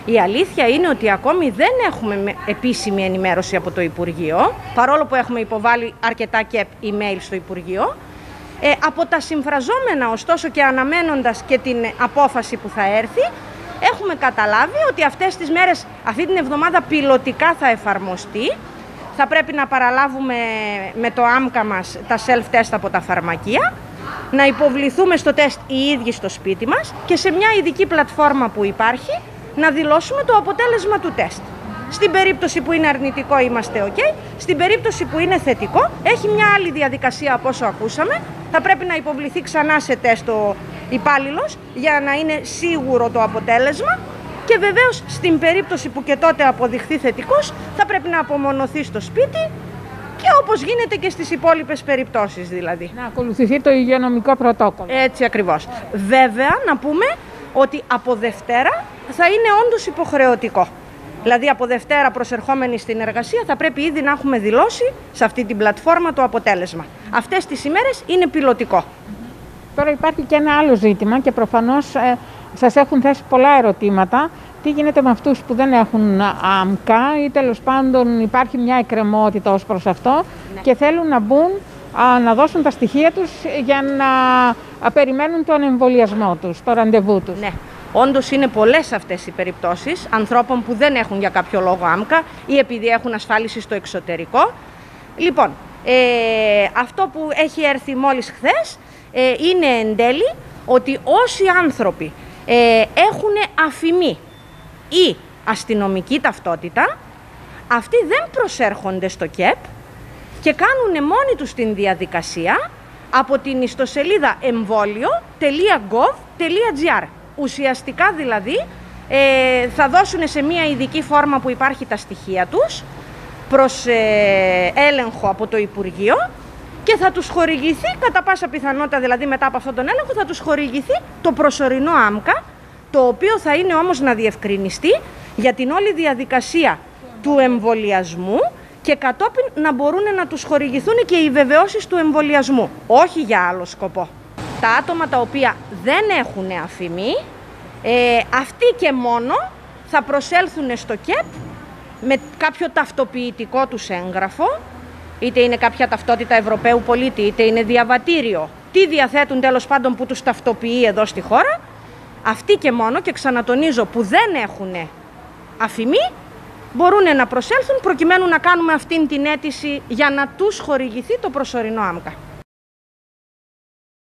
Η αλήθεια είναι ότι ακόμη δεν έχουμε επίσημη ενημέρωση από το Υπουργείο, παρόλο που έχουμε υποβάλει αρκετά και email στο Υπουργείο. Από τα συμφραζόμενα, ωστόσο, και αναμένοντας και την απόφαση που θα έρθει, έχουμε καταλάβει ότι αυτές τις μέρες, αυτή την εβδομάδα πιλωτικά θα εφαρμοστεί. Θα πρέπει να παραλάβουμε με το άμκα μας τα self-test από τα φαρμακεία, να υποβληθούμε στο τεστ οι ίδιοι στο σπίτι μας και σε μια ειδική πλατφόρμα που υπάρχει να δηλώσουμε το αποτέλεσμα του τεστ. Στην περίπτωση που είναι αρνητικό είμαστε ok, στην περίπτωση που είναι θετικό έχει μια άλλη διαδικασία από όσο ακούσαμε. Θα πρέπει να υποβληθεί ξανά σε τεστ ο υπάλληλος για να είναι σίγουρο το αποτέλεσμα και βεβαίως στην περίπτωση που και τότε αποδειχθεί θετικός θα πρέπει να απομονωθεί στο σπίτι και όπως γίνεται και στις υπόλοιπες περιπτώσεις δηλαδή. Να ακολουθηθεί το υγειονομικό πρωτόκολλο. Έτσι ακριβώς. Βέβαια να πούμε ότι από Δευτέρα θα είναι όντως υποχρεωτικό. Δηλαδή από Δευτέρα προσερχόμενοι στην εργασία θα πρέπει ήδη να έχουμε δηλώσει σε αυτή την πλατφόρμα το αποτέλεσμα. Αυτές τις ημέρες είναι πιλωτικό. Τώρα υπάρχει και ένα άλλο ζήτημα και προφανώς σας έχουν θέσει πολλά ερωτήματα. Τι γίνεται με αυτούς που δεν έχουν άμκα ή τέλος πάντων υπάρχει μια εκκρεμότητα ως προς αυτό και θέλουν να μπουν, να δώσουν τα στοιχεία τους για να περιμένουν τον εμβολιασμό τους, το ραντεβού τους. Ναι. Όντως είναι πολλές αυτές οι περιπτώσεις ανθρώπων που δεν έχουν για κάποιο λόγο άμκα ή επειδή έχουν ασφάλιση στο εξωτερικό. Λοιπόν, αυτό που έχει έρθει μόλις χθες είναι εν τέλει ότι όσοι άνθρωποι έχουν αφημί ή αστυνομική ταυτότητα, αυτοί δεν προσέρχονται στο ΚΕΠ και κάνουν μόνοι τους την διαδικασία από την ιστοσελίδα εμβόλιο.gov.gr. Ουσιαστικά δηλαδή θα δώσουν σε μία ειδική φόρμα που υπάρχει τα στοιχεία τους προς έλεγχο από το Υπουργείο και θα τους χορηγηθεί, κατά πάσα πιθανότητα δηλαδή μετά από αυτόν τον έλεγχο, θα τους χορηγηθεί το προσωρινό άμκα, το οποίο θα είναι όμως να διευκρινιστεί για την όλη διαδικασία του εμβολιασμού και κατόπιν να μπορούν να τους χορηγηθούν και οι βεβαιώσεις του εμβολιασμού, όχι για άλλο σκοπό. Τα άτομα τα οποία δεν έχουν αφημί, αυτοί και μόνο θα προσέλθουν στο ΚΕΠ με κάποιο ταυτοποιητικό τους έγγραφο, είτε είναι κάποια ταυτότητα Ευρωπαίου πολίτη, είτε είναι διαβατήριο, τι διαθέτουν τέλος πάντων που τους ταυτοποιεί εδώ στη χώρα, αυτοί και μόνο, και ξανατονίζω που δεν έχουν αφημί, μπορούν να προσέλθουν προκειμένου να κάνουμε αυτήν την αίτηση για να τους χορηγηθεί το προσωρινό άμκα.